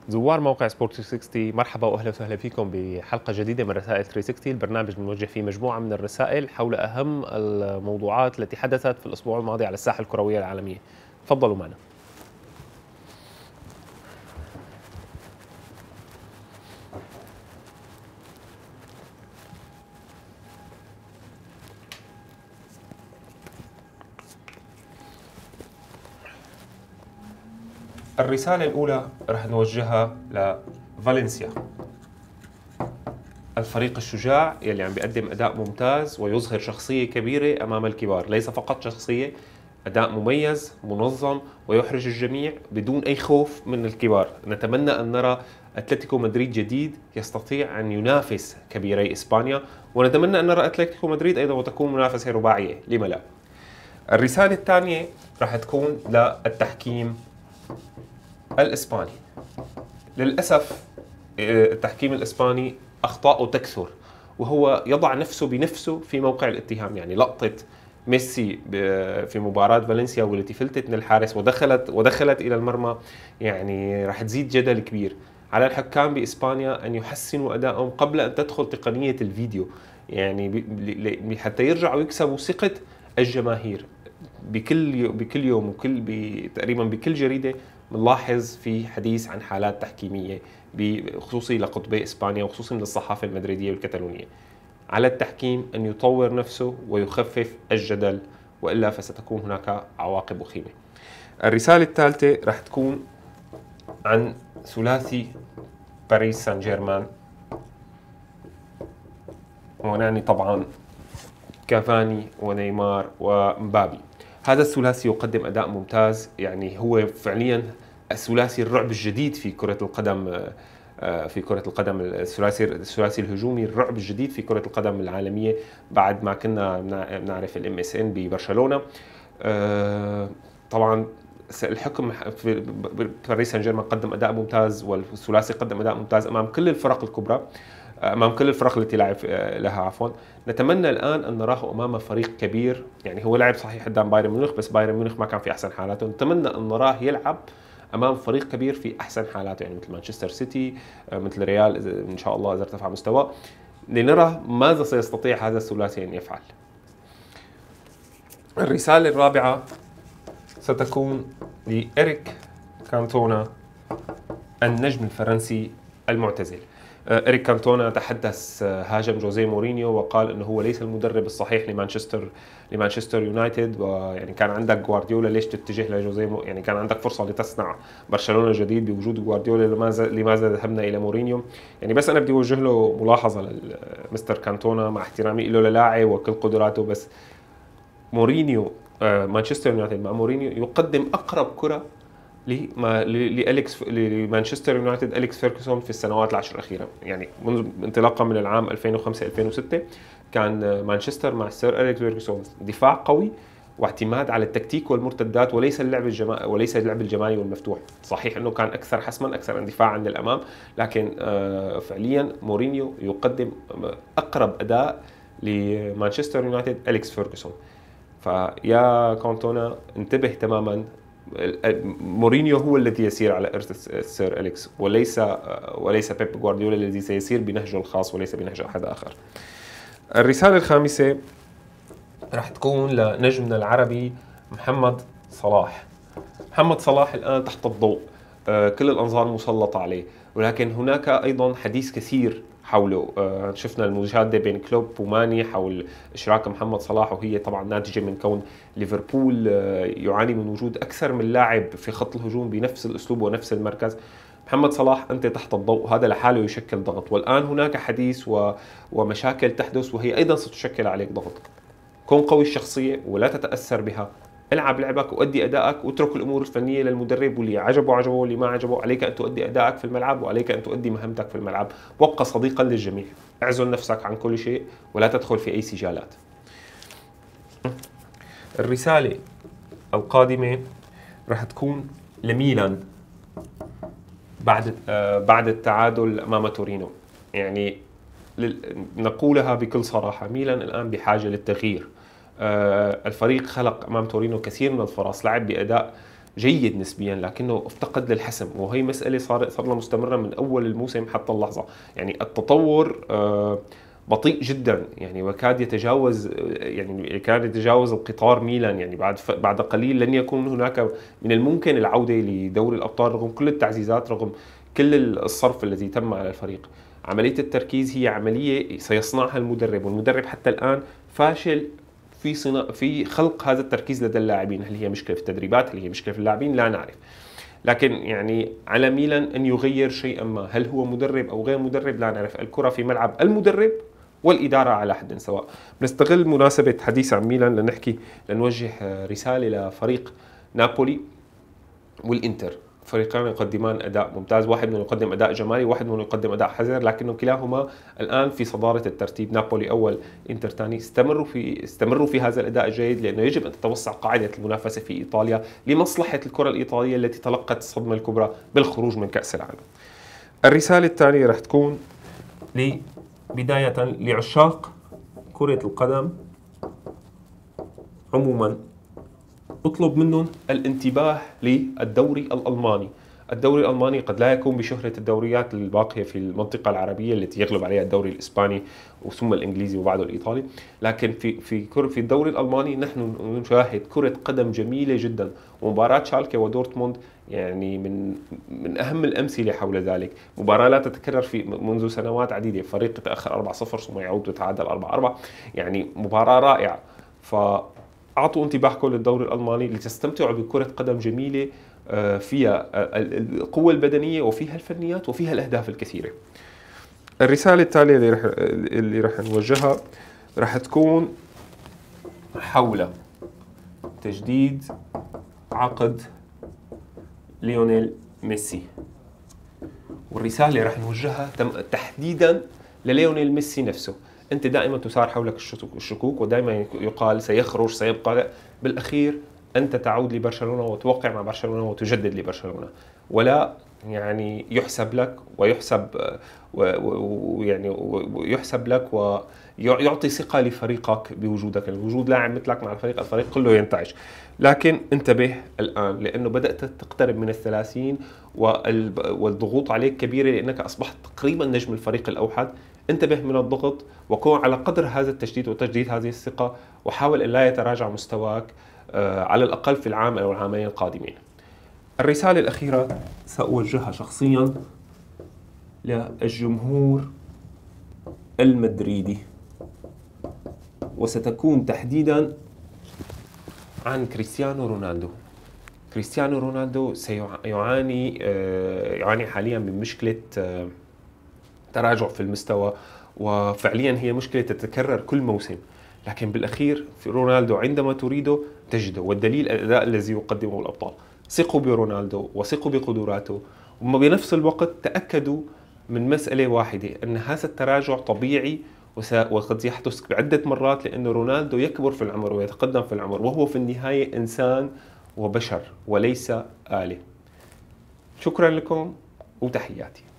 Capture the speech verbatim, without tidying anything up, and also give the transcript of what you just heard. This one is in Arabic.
زوار موقع سبورت ثلاثمية وستين، مرحبا واهلا وسهلا فيكم بحلقه جديده من رسائل ثلاثمية وستين، البرنامج الموجه فيه مجموعه من الرسائل حول اهم الموضوعات التي حدثت في الاسبوع الماضي على الساحه الكرويه العالميه. تفضلوا معنا. الرسالة الأولى رح نوجهها لفالنسيا، الفريق الشجاع يلي عم بيقدم أداء ممتاز ويظهر شخصية كبيرة أمام الكبار، ليس فقط شخصية، أداء مميز منظم ويحرج الجميع بدون أي خوف من الكبار. نتمنى أن نرى أتلتيكو مدريد جديد يستطيع أن ينافس كبيري إسبانيا، ونتمنى أن نرى أتلتيكو مدريد أيضا وتكون منافسة رباعية، لما لا؟ الرسالة الثانية رح تكون للتحكيم الإسباني. للأسف التحكيم الإسباني أخطاؤه تكثر، وهو يضع نفسه بنفسه في موقع الاتهام. يعني لقطة ميسي في مباراة فالنسيا والتي فلتت من الحارس ودخلت ودخلت إلى المرمى، يعني راح تزيد جدل كبير. على الحكام بإسبانيا أن يحسنوا أدائهم قبل أن تدخل تقنية الفيديو، يعني حتى يرجعوا يكسبوا ثقة الجماهير. بكل بكل يوم وكل تقريبا بكل جريدة بنلاحظ في حديث عن حالات تحكيمية بخصوصي لقطبي إسبانيا وخصوصا للصحافة المدريدية والكتالونية. على التحكيم أن يطور نفسه ويخفف الجدل، وإلا فستكون هناك عواقب وخيمة. الرسالة الثالثة رح تكون عن ثلاثي باريس سان جيرمان، ونعني طبعا كافاني ونيمار ومبابي. هذا الثلاثي يقدم أداء ممتاز، يعني هو فعليا الثلاثي الرعب الجديد في كرة القدم في كرة القدم الثلاثي الثلاثي الهجومي الرعب الجديد في كرة القدم العالمية بعد ما كنا بنعرف الام اس ان ببرشلونة. طبعا الحكم في باريس سان جيرمان قدم أداء ممتاز، والثلاثي قدم أداء ممتاز أمام كل الفرق الكبرى، امام كل الفرق التي لعب لها عفوا. نتمنى الان ان نراه امام فريق كبير، يعني هو لعب صحيح قدام بايرن ميونخ، بس بايرن ميونخ ما كان في احسن حالاته. نتمنى ان نراه يلعب امام فريق كبير في احسن حالاته، يعني مثل مانشستر سيتي، مثل ريال ان شاء الله اذا ارتفع مستواه، لنرى ماذا سيستطيع هذا الثلاثي ان يفعل. الرساله الرابعه ستكون لإريك كانتونا، النجم الفرنسي المعتزل. إريك كانتونا تحدث، هاجم جوزيه مورينيو وقال انه هو ليس المدرب الصحيح لمانشستر لمانشستر يونايتد، ويعني كان عندك جوارديولا ليش تتجه لجوزيه مو... يعني كان عندك فرصه لتصنع برشلونه جديد بوجود جوارديولا، لماذا لماذا ذهبنا الى مورينيو؟ يعني بس انا بدي اوجه له ملاحظه لمستر كانتونا، مع احترامي له للاعب وكل قدراته، بس مورينيو مانشستر يونايتد مع مورينيو يقدم اقرب كره لأليكس لمانشستر يونايتد أليكس فيرغسون في السنوات العشر الأخيرة. يعني منذ انطلاقا من العام ألفين وخمسة ألفين وستة كان مانشستر مع سير أليكس فيرغسون دفاع قوي واعتماد على التكتيك والمرتدات، وليس اللعب الجماعي وليس اللعب الجماعي والمفتوح. صحيح انه كان اكثر حسما اكثر اندفاعا للامام، لكن فعليا مورينيو يقدم اقرب اداء لمانشستر يونايتد أليكس فيرغسون. فيا كانتونا انتبه تماما، مورينيو هو الذي يسير على إرث السير أليكس، وليس وليس بيب غوارديولا الذي سيسير بنهجه الخاص وليس بنهج أحد آخر. الرسالة الخامسة راح تكون لنجمنا العربي محمد صلاح. محمد صلاح الآن تحت الضوء، كل الأنظار مسلطة عليه، ولكن هناك أيضا حديث كثير حوله. شفنا المجادله بين كلوب وماني حول اشراك محمد صلاح، وهي طبعا ناتجه من كون ليفربول يعاني من وجود اكثر من لاعب في خط الهجوم بنفس الاسلوب ونفس المركز. محمد صلاح انت تحت الضوء، هذا لحاله يشكل ضغط، والان هناك حديث و... ومشاكل تحدث، وهي ايضا ستشكل عليك ضغط. كن قوي الشخصيه ولا تتاثر بها، العب لعبك وادي ادائك، واترك الامور الفنيه للمدرب، واللي عجبه عجبه واللي ما عجبه. عليك ان تؤدي ادائك في الملعب، وعليك ان تؤدي مهمتك في الملعب، وابقى صديقا للجميع، اعزل نفسك عن كل شيء ولا تدخل في اي سجالات. الرساله القادمه راح تكون لميلان بعد بعد التعادل امام تورينو. يعني نقولها بكل صراحه، ميلان الان بحاجه للتغيير. الفريق خلق امام تورينو كثير من الفرص، لعب باداء جيد نسبيا لكنه افتقد للحسم، وهي مسألة صار صار لها مستمرة من أول الموسم حتى اللحظة. يعني التطور بطيء جدا، يعني وكاد يتجاوز يعني يكاد يتجاوز القطار ميلان. يعني بعد بعد قليل لن يكون هناك من الممكن العودة لدوري الأبطال رغم كل التعزيزات، رغم كل الصرف الذي تم على الفريق. عملية التركيز هي عملية سيصنعها المدرب، والمدرب حتى الآن فاشل في صناعة في خلق هذا التركيز لدى اللاعبين. هل هي مشكلة في التدريبات؟ هل هي مشكلة في اللاعبين؟ لا نعرف. لكن يعني على ميلان أن يغير شيئا ما، هل هو مدرب أو غير مدرب لا نعرف. الكرة في ملعب المدرب والإدارة على حد سواء. نستغل مناسبة حديث عن ميلان لنحكي لنوجه رسالة لفريق نابولي والإنتر. فريقان يقدمان أداء ممتاز، واحد منهم يقدم أداء جمالي، واحد منهم يقدم أداء حذر، لكنه كلاهما الآن في صدارة الترتيب. نابولي أول، إنتر ثاني. استمروا في استمروا في هذا الأداء الجيد، لأنه يجب أن تتوسع قاعدة المنافسة في إيطاليا لمصلحة الكرة الإيطالية التي تلقت الصدمة الكبرى بالخروج من كأس العالم. الرسالة الثانية رح تكون لي بداية لعشاق كرة القدم عموما، اطلب منهم الانتباه للدوري الألماني. الدوري الألماني قد لا يكون بشهرة الدوريات الباقية في المنطقة العربية التي يغلب عليها الدوري الإسباني ثم الإنجليزي وبعده الإيطالي، لكن في في في الدوري الألماني نحن نشاهد كرة قدم جميلة جدا. ومباراة شالكه ودورتموند يعني من من أهم الأمثلة حول ذلك. مباراة لا تتكرر في منذ سنوات عديدة، فريق يتأخر أربعة صفر ثم يعود ويتعادل أربعة أربعة، يعني مباراة رائعة. ف أعطوا انتباهكم للدوري الألماني لتستمتعوا بكرة قدم جميلة فيها القوة البدنية وفيها الفنيات وفيها الأهداف الكثيرة. الرسالة التالية اللي رح اللي رح نوجهها رح تكون حول تجديد عقد ليونيل ميسي، والرسالة رح نوجهها تحديدا لليونيل ميسي نفسه. أنت دائما تثار حولك الشكوك ودائما يقال سيخرج سيبقى. بالأخير أنت تعود لبرشلونة وتوقع مع برشلونة وتجدد لبرشلونة، ولا يعني يحسب لك ويحسب ويعني ويحسب لك ويعطي ثقة لفريقك بوجودك. الوجود لاعب مثلك مع الفريق، الفريق كله ينتعش. لكن انتبه الآن لأنه بدأت تقترب من الثلاثين والضغوط عليك كبيرة لأنك أصبحت تقريبا نجم الفريق الأوحد. انتبه من الضغط وكون على قدر هذا التجديد وتجديد هذه الثقة، وحاول أن لا يتراجع مستواك على الأقل في العام أو العامين القادمين. الرسالة الأخيرة سأوجهها شخصيا للجمهور المدريدي، وستكون تحديدا عن كريستيانو رونالدو. كريستيانو رونالدو سيعاني يعاني حاليا من مشكلة تراجع في المستوى، وفعليا هي مشكلة تتكرر كل موسم. لكن بالأخير في رونالدو عندما تريده تجده، والدليل الأداء الذي يقدمه الأبطال. ثقوا برونالدو وثقوا بقدراته، وما بنفس الوقت تأكدوا من مسألة واحدة، أن هذا التراجع طبيعي وقد يحدث بعدة مرات، لأن رونالدو يكبر في العمر ويتقدم في العمر، وهو في النهاية إنسان وبشر وليس آلة. شكرا لكم وتحياتي.